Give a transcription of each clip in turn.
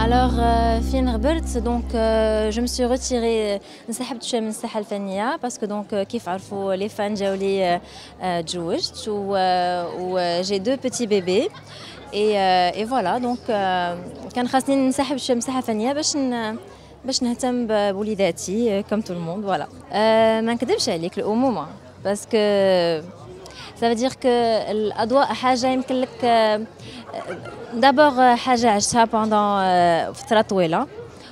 Alors, فين غبرت donc je me suis retirée انسحبت شويه من الساحه الفنيه باسكو دونك كيف عرفوا لي فان جاو لي تزوجت و j'ai deux petits bébés et voilà donc كان خاصني ننسحب شويه من الساحه الفنيه باش نهتم بوليداتي comme tout le monde voilà ما نكذبش عليك الامومه باسكو ça veut dire que الأضواء حاجة يمكن لك دابور حاجة عشتها pendant فترة طويلة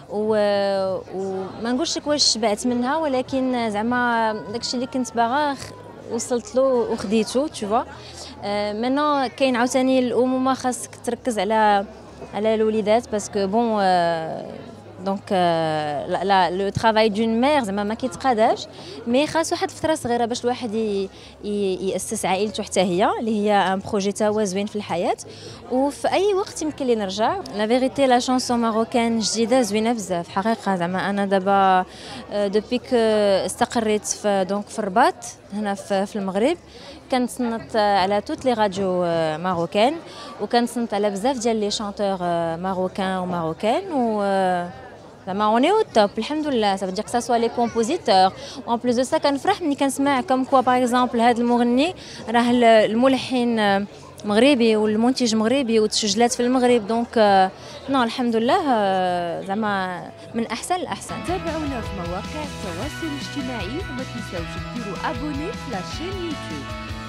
وما نقولش لك واش شبعت منها ولكن زعما داكشي اللي كنت باغا وصلت له وخديته tu vois maintenant كاين عاوتاني الأمومة خاصك تركز على الوليدات باسكو بون دونك لو ترافاي دون مير زعما ما كيتقاداش مي خاص واحد فتره صغيره باش الواحد ياسس عائلته حتى هي اللي هي ان بروجي تا هو زوين في الحياه وفي اي وقت يمكن لي نرجع لا فيريتي لا شانسون ماروكان جديده زوينه بزاف حقيقه زعما انا دابا دوبي كو استقريت في الرباط هنا في المغرب كنتصنت على توت لي راديو ماروكان وكنتصنت على بزاف ديال لي شانتور ماروكان وماروكان و زعما اوني او توب الحمد لله ça veut dire que ça soit les compositeurs en plus de ça كنفرح ملي كنسمع كوم كوا باغ اكزومبل هذا المغني راه الملحن مغربي والمنتج مغربي وتسجلات في المغرب دونك نو الحمد لله زعما من احسن لاحسن. تابعونا في مواقع التواصل الاجتماعي وما تنساوش ديروا ابوني في لاشين يوتيوب.